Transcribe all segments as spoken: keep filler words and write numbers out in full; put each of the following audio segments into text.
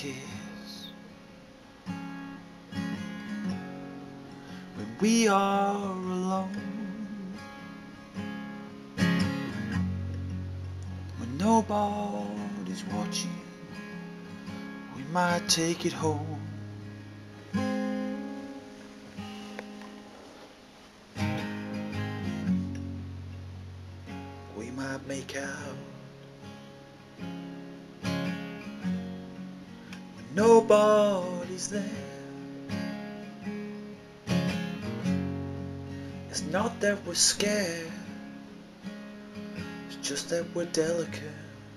kids, when we are alone, when nobody's watching, we might take it home. We might make out when nobody's there. It's not that we're scared, it's just that we're delicate.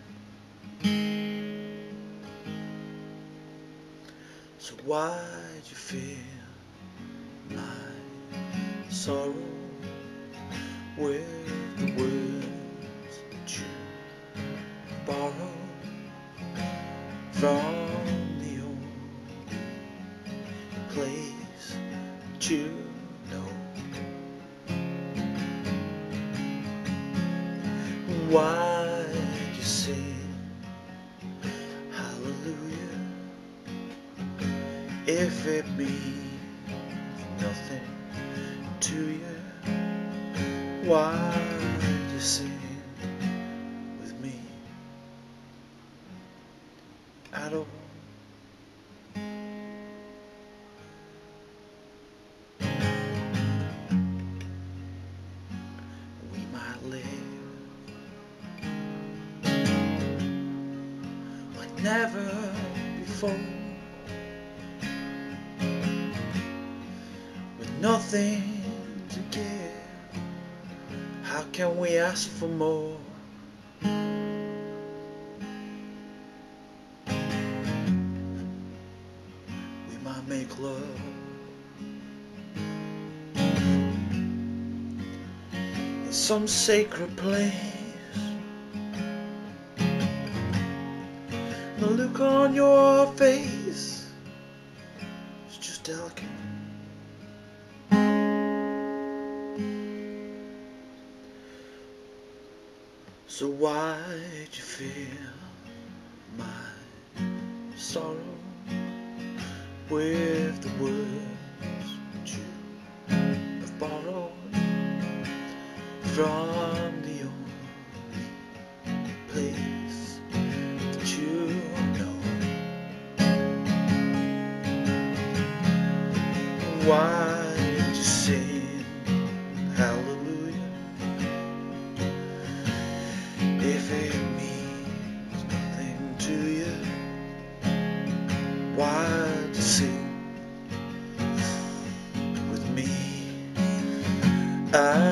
So why'd you feel my sorrow with the words that you borrowed from the old place that you know? Why'd you sing hallelujah if it means nothing to you? Why'd you sing with me at all? We might live like never before, with nothing to give. How can we ask for more? We might make love in some sacred place. The look on your face is just delicate. So why'd you feel my sorrow with the words that you have borrowed from the only place that you know? Why'd you sing hallelujah if it means nothing to you? Why'd you sing with me? I